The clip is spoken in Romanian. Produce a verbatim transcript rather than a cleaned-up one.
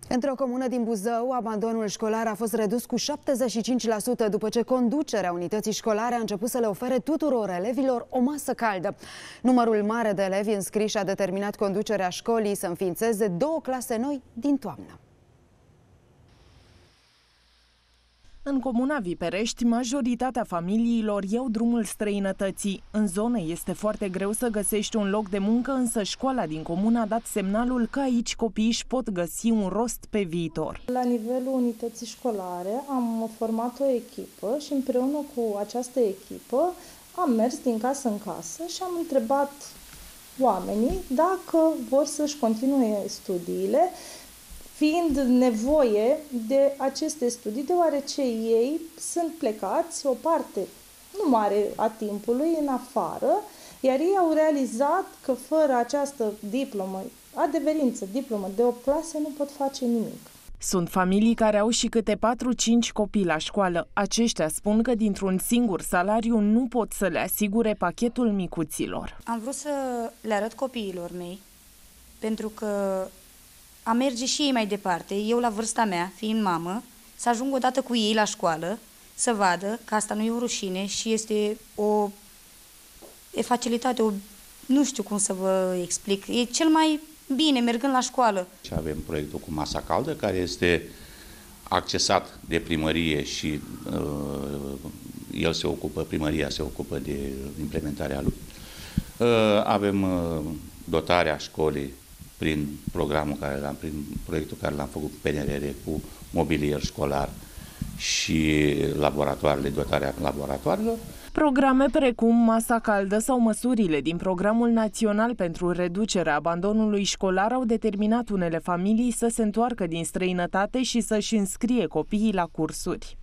Într-o comună din Buzău, abandonul școlar a fost redus cu șaptezeci și cinci la sută după ce conducerea unității școlare a început să le ofere tuturor elevilor o masă caldă. Numărul mare de elevi înscriși a determinat conducerea școlii să înființeze două clase noi din toamnă. În comuna Viperești, majoritatea familiilor iau drumul străinătății. În zonă este foarte greu să găsești un loc de muncă, însă școala din comună a dat semnalul că aici copiii își pot găsi un rost pe viitor. La nivelul unității școlare am format o echipă și împreună cu această echipă am mers din casă în casă și am întrebat oamenii dacă vor să-și continue studiile, fiind nevoie de aceste studii, deoarece ei sunt plecați o parte nu mare a timpului în afară, iar ei au realizat că fără această diplomă, adeverință, diplomă de opt clase, nu pot face nimic. Sunt familii care au și câte patru-cinci copii la școală. Aceștia spun că dintr-un singur salariu nu pot să le asigure pachetul micuților. Am vrut să le arăt copiilor mei, pentru că a merge și ei mai departe, eu la vârsta mea, fiind mamă, să ajung odată cu ei la școală, să vadă că asta nu e o rușine și este o e facilitate, o, nu știu cum să vă explic, e cel mai bine mergând la școală. Și avem proiectul cu masa caldă, care este accesat de primărie și uh, el se ocupă, primăria se ocupă de implementarea lui. Uh, avem uh, dotarea școlii prin programul care l-am, prin proiectul care l-am făcut cu P N R R, cu mobilier școlar și laboratoarele, dotarea laboratoarelor. Programe precum masa caldă sau măsurile din Programul Național pentru reducerea abandonului școlar au determinat unele familii să se întoarcă din străinătate și să-și înscrie copiii la cursuri.